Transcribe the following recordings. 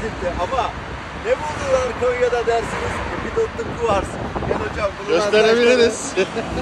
getirtti ama ne buldular Konya'da dersiniz? Epitotluk kuvars. Gel hocam bunu gösterebiliriz.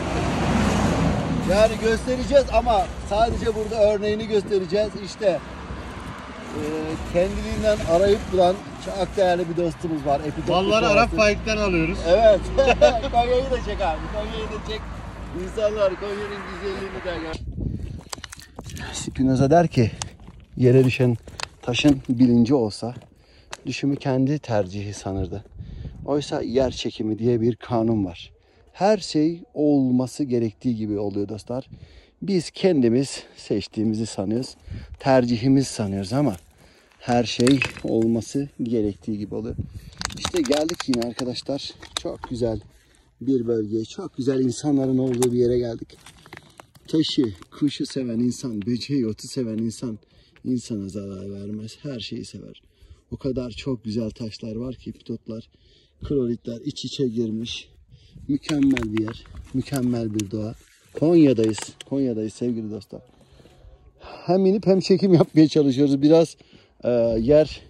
Yani göstereceğiz ama sadece burada örneğini göstereceğiz. İşte kendiliğinden arayıp bulan çok değerli bir dostumuz var. Malları Arap Faik'ten alıyoruz. Evet. Konya'yı da çek abi. Konya'yı da çek. İnsanlar Konya'nın güzelliğini de gör. Spinoza der ki yere düşen taşın bilinci olsa düşümü kendi tercihi sanırdı. Oysa yer çekimi diye bir kanun var. Her şey olması gerektiği gibi oluyor dostlar. Biz kendimiz seçtiğimizi sanıyoruz. Tercihimiz sanıyoruz ama her şey olması gerektiği gibi oluyor. İşte geldik yine arkadaşlar. Çok güzel bir bölgeye, çok güzel insanların olduğu bir yere geldik. Taşı, kuşu seven insan, böceği, otu seven insan insana zarar vermez. Her şeyi sever. O kadar çok güzel taşlar var ki epitotlar, kloritler iç içe girmiş. Mükemmel bir yer, mükemmel bir doğa. Konya'dayız. Konya'dayız sevgili dostlar. Hem inip hem çekim yapmaya çalışıyoruz. Biraz yer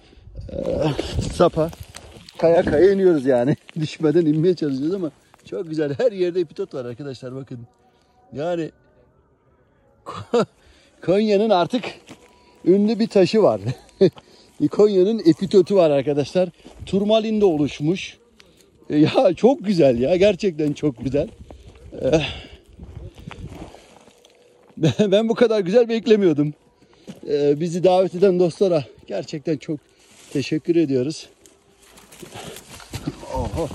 sapa. Kaya kaya iniyoruz yani. Düşmeden inmeye çalışıyoruz ama çok güzel. Her yerde epitot var arkadaşlar bakın. Yani Konya'nın artık ünlü bir taşı var. Konya'nın epitotu var arkadaşlar. Turmalinde oluşmuş. Ya çok güzel ya. Gerçekten çok güzel. Ben bu kadar güzel beklemiyordum. Bizi davet eden dostlara gerçekten çok teşekkür ediyoruz. Oho.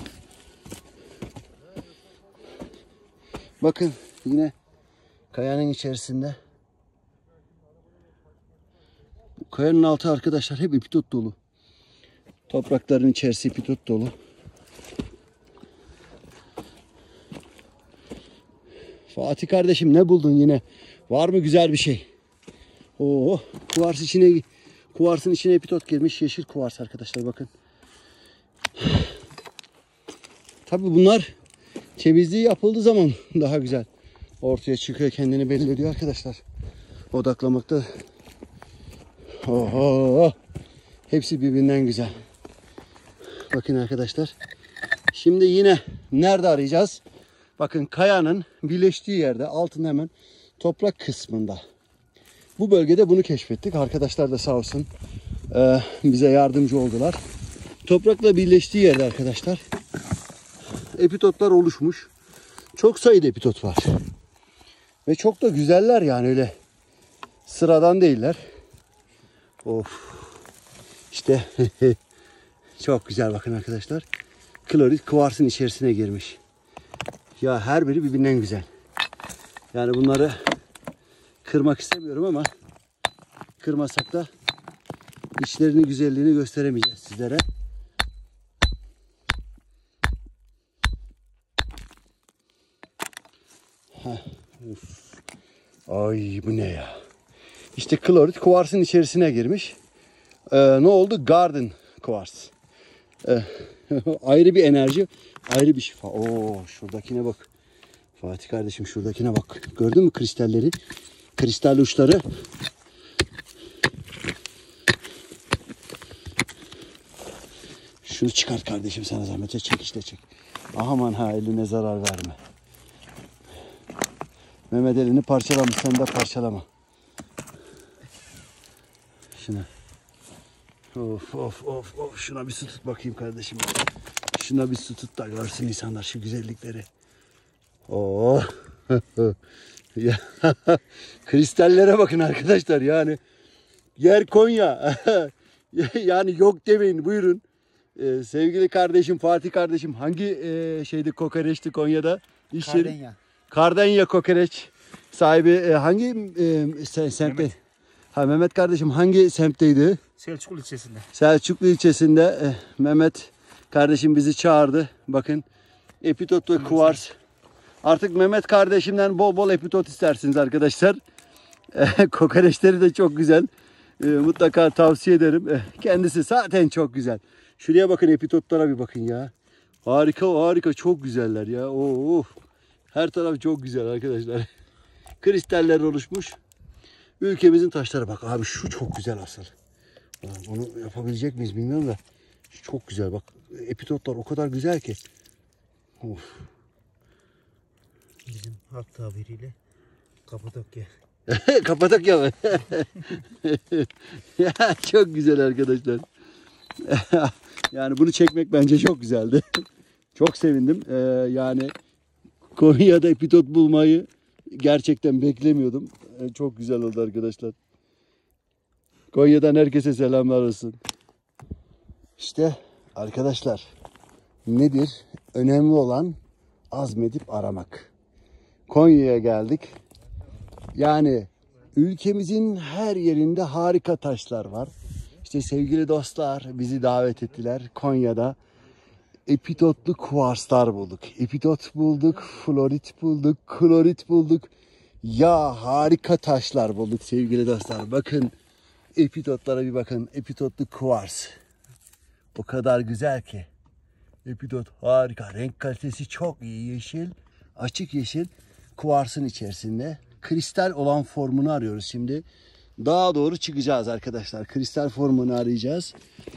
Bakın yine kayanın içerisinde. Bu kayanın altı arkadaşlar hep epitot dolu. Toprakların içerisi epitot dolu. Fatih kardeşim ne buldun yine? Var mı güzel bir şey? Oo, kuvarsın içine epitot girmiş. Yeşil kuvars arkadaşlar bakın. Tabii bunlar temizliği yapıldığı zaman daha güzel ortaya çıkıyor, kendini belli ediyor arkadaşlar. Odaklamakta. Oho. Hepsi birbirinden güzel. Bakın arkadaşlar. Şimdi yine nerede arayacağız? Bakın kayanın birleştiği yerde altında hemen toprak kısmında. Bu bölgede bunu keşfettik. Arkadaşlar da sağ olsun bize yardımcı oldular. Toprakla birleştiği yerde arkadaşlar epitotlar oluşmuş. Çok sayıda epitot var. Ve çok da güzeller yani öyle sıradan değiller. Of. İşte çok güzel bakın arkadaşlar. Klorit kuvarsın içerisine girmiş. Ya her biri birbirinden güzel. Yani bunları kırmak istemiyorum ama kırmasak da içlerinin güzelliğini gösteremeyeceğiz sizlere. Uf. Ay bu ne ya? İşte klorit kuvarsın içerisine girmiş. Ne oldu? Garden kuvars. Ayrı bir enerji, ayrı bir şifa. Oo, şuradakine bak. Fatih kardeşim şuradakine bak. Gördün mü kristalleri? Kristal uçları. Şunu çıkart kardeşim sana zahmet. Çek işte çek. Aman ha eline zarar verme. Mehmet elini parçalamış. Sen de parçalama. Şuna. Of of of of. Şuna bir su tut bakayım kardeşim. Şuna bir su tut da görsün insanlar şu güzellikleri. Oo. Ya, kristallere bakın arkadaşlar yani. Yer Konya. Yani yok demeyin buyurun. Sevgili kardeşim Fatih kardeşim hangi şeydi kokoreçti Konya'da? Kardenya. Kardenya kokoreç sahibi hangi semtte? Mehmet. Ha Mehmet kardeşim hangi semtteydi? Selçuklu ilçesinde. Selçuklu ilçesinde Mehmet kardeşim bizi çağırdı. Bakın epitot ve kuvars. Artık Mehmet kardeşimden bol bol epitot istersiniz arkadaşlar. Kokoreçleri de çok güzel. Mutlaka tavsiye ederim. Kendisi zaten çok güzel. Şuraya bakın epitotlara bir bakın ya. Harika harika çok güzeller ya. Oh. Her taraf çok güzel arkadaşlar. Kristaller oluşmuş. Ülkemizin taşları bak abi şu çok güzel asıl. Onu yapabilecek miyiz bilmiyorum da. Çok güzel bak. Epitotlar o kadar güzel ki. Of. Bizim halk tabiriyle Kapadokya. Kapadokya mı? Ya, çok güzel arkadaşlar. Yani bunu çekmek bence çok güzeldi. Çok sevindim. Yani Konya'da epitot bulmayı gerçekten beklemiyordum. Çok güzel oldu arkadaşlar. Konya'dan herkese selamlar olsun. İşte arkadaşlar, nedir? Önemli olan azmedip aramak. Konya'ya geldik. Yani ülkemizin her yerinde harika taşlar var. İşte sevgili dostlar bizi davet ettiler. Konya'da epitotlu kuarslar bulduk. Epitot bulduk, florit bulduk, klorit bulduk. Ya harika taşlar bulduk sevgili dostlar. Bakın epitotlara bir bakın. Epitotlu kuars. O kadar güzel ki. Epitot harika. Renk kalitesi çok iyi. Yeşil, açık yeşil. Kuarsın içerisinde. Kristal olan formunu arıyoruz şimdi. Daha doğru çıkacağız arkadaşlar. Kristal formunu arayacağız.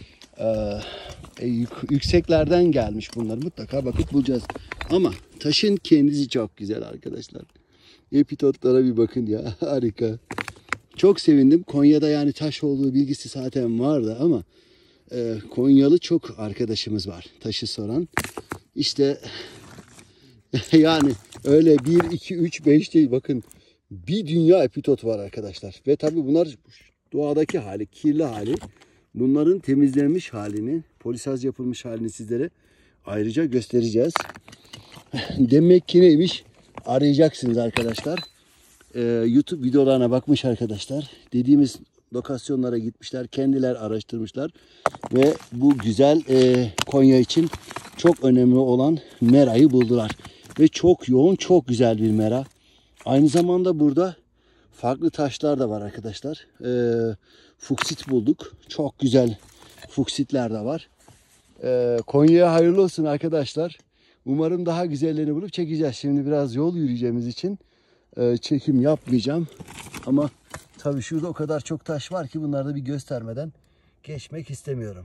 Yükseklerden gelmiş bunlar. Mutlaka bakıp bulacağız. Ama taşın kendisi çok güzel arkadaşlar. Epitotlara bir bakın ya. Harika. Çok sevindim. Konya'da yani taş olduğu bilgisi zaten vardı ama Konyalı çok arkadaşımız var. Taşı soran. İşte yani öyle 1, 2, 3, 5 değil. Bakın bir dünya epitot var arkadaşlar. Ve tabii bunlar doğadaki hali, kirli hali. Bunların temizlenmiş halini, polisaj yapılmış halini sizlere ayrıca göstereceğiz. Demek ki neymiş? Arayacaksınız arkadaşlar. YouTube videolarına bakmış arkadaşlar. Dediğimiz lokasyonlara gitmişler. Kendiler araştırmışlar. Ve bu güzel Konya için çok önemli olan merayı buldular. Ve çok yoğun, çok güzel bir mera. Aynı zamanda burada farklı taşlar da var arkadaşlar. Fuksit bulduk. Çok güzel fuksitler de var. Konya'ya hayırlı olsun arkadaşlar. Umarım daha güzellerini bulup çekeceğiz. Şimdi biraz yol yürüyeceğimiz için çekim yapmayacağım. Ama tabii şurada o kadar çok taş var ki bunları da bir göstermeden geçmek istemiyorum.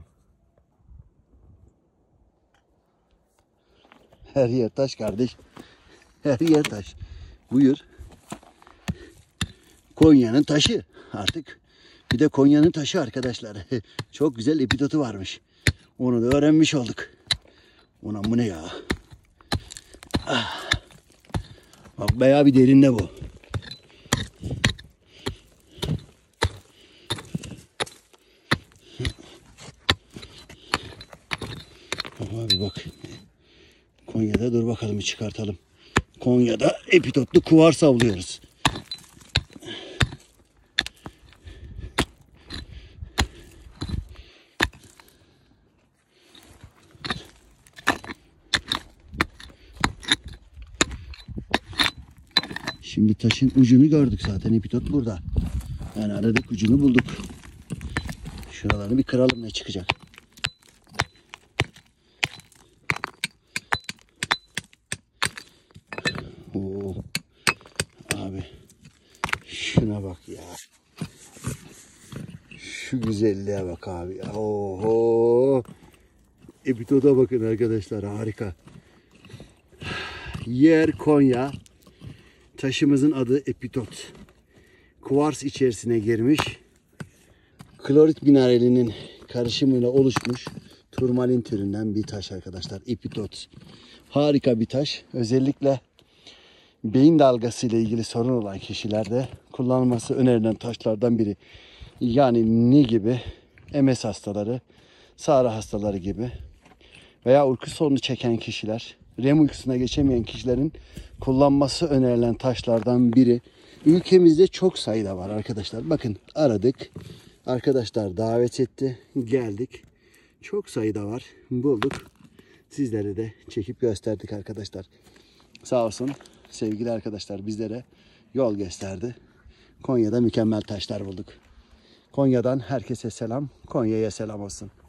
Her yer taş kardeş. Her yer taş. Buyur. Konya'nın taşı artık. Bir de Konya'nın taşı arkadaşlar. Çok güzel epitotu varmış. Onu da öğrenmiş olduk. Ulan bu ne ya? Ah. Bak bayağı bir derinde bu. Abi bak. Konya'da dur bakalım bir çıkartalım. Konya'da epitotlu kuvars avlıyoruz. Şimdi taşın ucunu gördük zaten. Epitot burada. Yani aradık, ucunu bulduk. Şuralarını bir kıralım, ne çıkacak. Oo. Abi şuna bak ya. Şu güzelliğe bak abi. Oho. Epitota bakın arkadaşlar, harika. Yer Konya. Taşımızın adı epitot. Kuvars içerisine girmiş. Klorit mineralinin karışımıyla oluşmuş turmalin türünden bir taş arkadaşlar. Epitot. Harika bir taş. Özellikle beyin dalgası ile ilgili sorun olan kişilerde kullanılması önerilen taşlardan biri. Yani ne gibi? MS hastaları, Sahra hastaları gibi veya uyku sorunu çeken kişiler, REM uykusuna geçemeyen kişilerin kullanması önerilen taşlardan biri. Ülkemizde çok sayıda var arkadaşlar. Bakın aradık. Arkadaşlar davet etti. Geldik. Çok sayıda var. Bulduk. Sizlere de çekip gösterdik arkadaşlar. Sağ olsun sevgili arkadaşlar bizlere yol gösterdi. Konya'da mükemmel taşlar bulduk. Konya'dan herkese selam. Konya'ya selam olsun.